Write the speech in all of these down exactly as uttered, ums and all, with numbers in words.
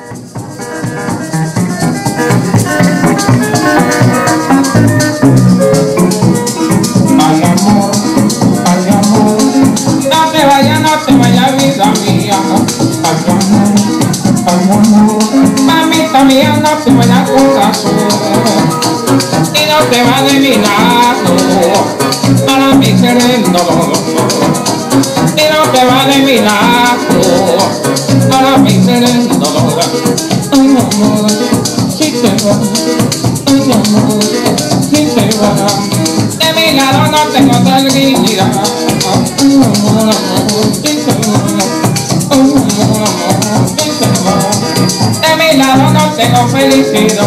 Ay amor, ay amor, no te vayas, no te vayas, vida mía. Ay amor, ay amor, mamita mía, no te vayas corazón. Y no te va de mi lado, para mí ser el dolor. Y no te va de mi lado, para mí ser el dolor. Ay amor, si te vas, ay amor, si te vas. De mi lado no tengo tranquilidad. Ay amor, amor, si te vas. Ay amor, amor, si te vas. De mi lado no tengo felicidad.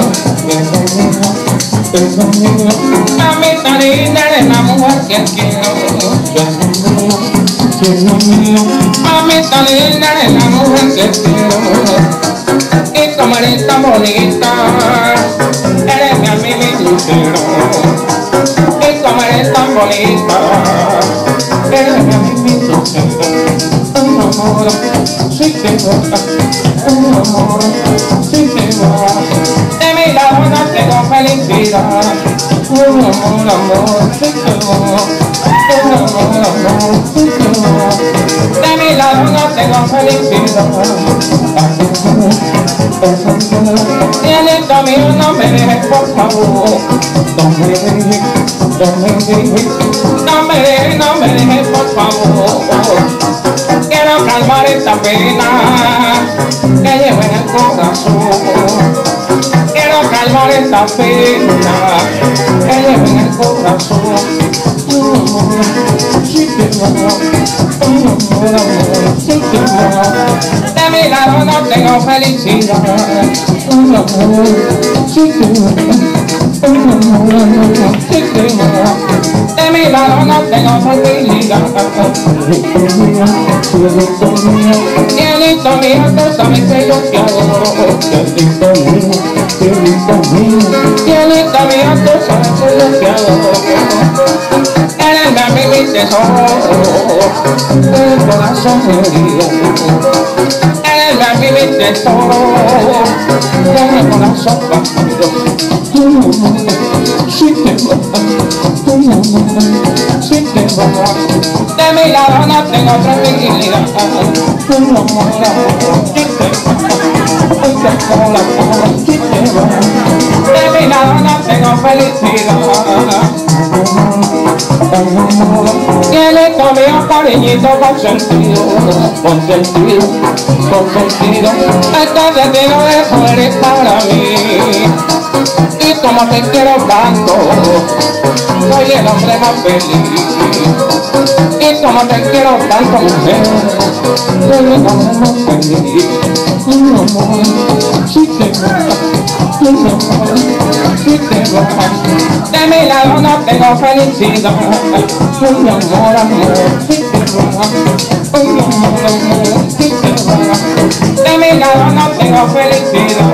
Mamita linda, eres la mujer que quiero. Mamita linda, eres la mujer que quiero. Y como eres tan bonita, eres mi amiga y lucero. Y como eres tan bonita, eres mi amiga y lucero. Ay amor, si te vas. Ay amor, si te vas. De mi lado no tengo felicidad. Oh amor, amor, si te vas. Oh amor, amor, si te vas. De mi lado no tengo felicidad. Cielito mío, no me dejes, por favor. No me dejes, no me dejes. No me dejes, no me dejes, por favor. Quiero calmar esta pena que llevo en el corazón. Quiero calmar esta pena que llevo en el corazón. Oh amor, si te vas. Oh amor, amor, si te vas. De mi lado no tengo felicidad. Oh amor, si te vas. Oh amor, amor, si te vas. De mi lado no tengo felicidad. Cielito mío, tú sabes que yo te adoro. Cielito mío, cielito mío, cielito mío, tú sabes que yo te adoro. Eres mi amigo y tesoro, el corazón herido. Eres mi amigo y tesoro, el corazón partido. Si te vas, si te vas. De mi lado no tengo tranquilidad. Oh amor, amor, si te vas. Ay amor, amor, si te vas. De mi lado no tengo felicidad. Cielito mío, cariñito consentido, consentido, consentido. Este destino de eso eres para mí. Y como te quiero tanto, soy el hombre más feliz. Y como te quiero tanto, mujer, soy el hombre más feliz. Un amor, si te vas. Un amor, si te vas. De mi lado no tengo felicidad. Un amor, amor, si te vas. Un amor, amor, si te vas. De mi lado no tengo felicidad.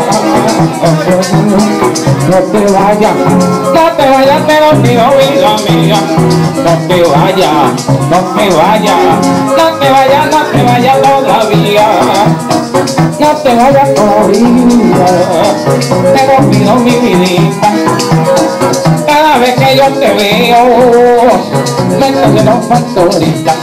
No te vayas, no te vayas, te lo pido, vida mía. No te vayas, no te vayas, no te vayas, no te vayas todavía. No te vayas todavía, te lo pido, mi vidita. Cada vez que yo te veo, me sale los factoritas.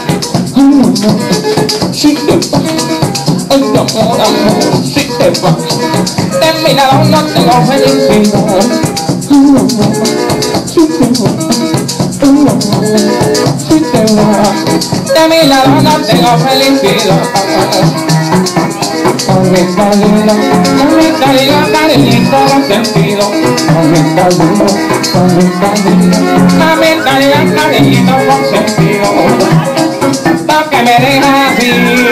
Si te vas, ay amor, amor, si te vas. De mi lado no tengo felicidad. Oh amor, si te vas. Oh amor, si te vas. De mi lado no tengo felicidad. Mamita linda, mamita linda, cariñito consentido. Mamita linda, mamita linda, mamita linda, cariñito consentido. Pa' que me dejas así,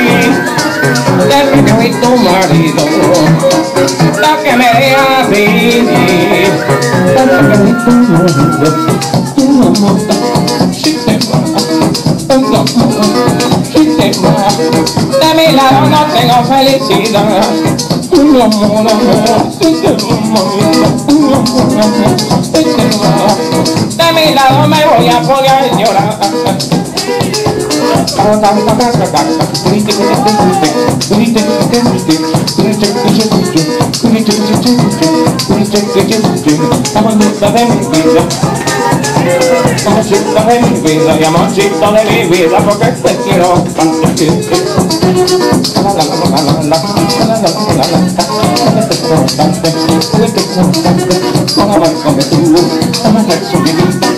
de que soy tu marido. Pa' que me dejas así, de que soy tu marido. Tu amor, si te vas, tu amor, si te vas. De mi lado no tengo felicidad. Un amor, amor, si te vas. Un amor, amor, si te vas. De mi lado me voy a poner a llorar. Amorcito de mi vida, amorcito de mi vida, y amorcito de mi vida, porque te quiero tanto que la la la la la la la la la la constante, fuiste constante, con amor con tu amor hecho mi vida,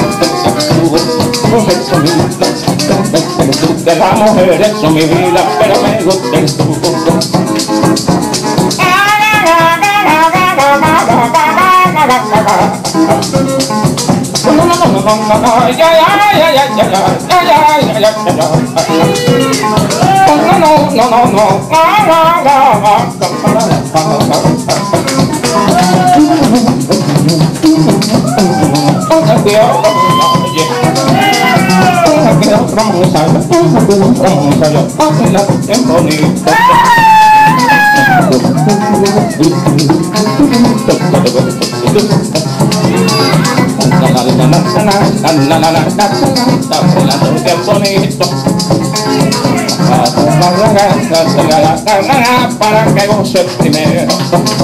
amor hecho mi vida, pero tú que la mujer hecho mi vida, pero me gusta el tú. No, no, no, no. Para que goce primero,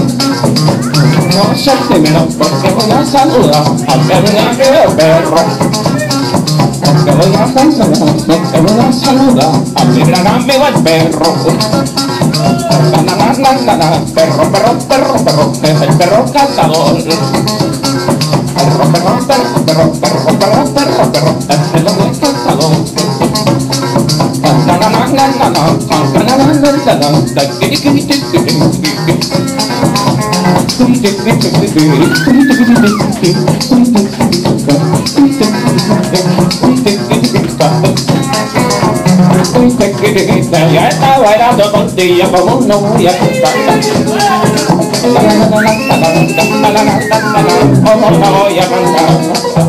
goce primero, porque voy a saludar al perro, perro, porque voy a saludar, porque voy a saludar a mi gran amigo el perro. La, la, la, la, la, la, perro, perro, perro, perro, es el perro cazador. Perro, perro, perro, perro, perro, perro, perro, perro, es el hombre cazador. La la la la la la la la la la la la. Ya está bailando contigo como no voy a contar. Como no voy a cantar.